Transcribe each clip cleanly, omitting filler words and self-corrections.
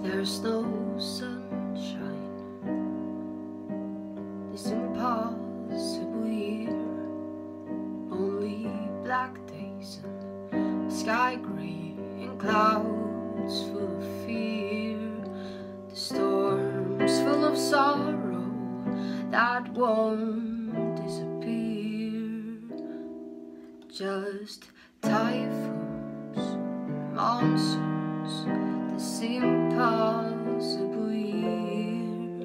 There's no sunshine this impossible year, only black days and sky gray and clouds full of fear. The storms full of sorrow that won't disappear, just typhoons, monsoons, this impossible year.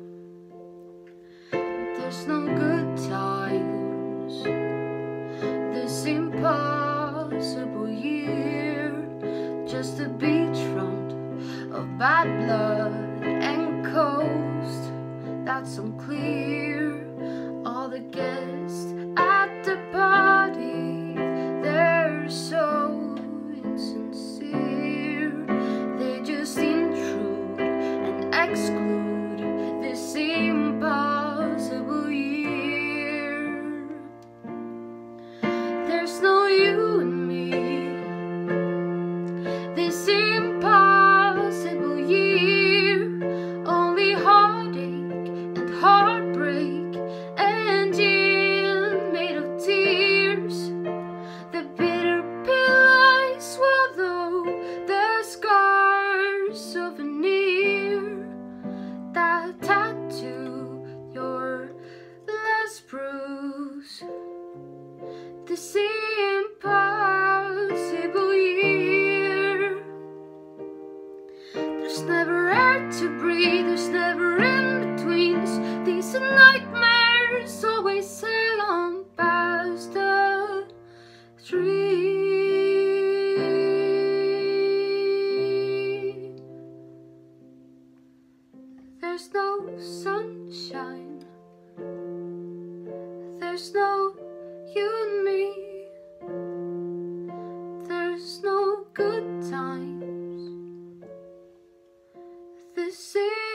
There's no good times this impossible year, just a beachfront of bad blood and coast that's unclear. All the guests at the party, they're so insincere. They just intrude and exclude this impossible year. There's no you and me this impossible year, only heartache and heartbreak and gin made of tears. The bitter pill I swallow, the scars souvenir, that tattoo, your last bruise, this impossible year. There's never air to breathe, there's never in-betweens. These nightmares always sail on past the tree. There's no sunshine, there's no you and me, there's no good times this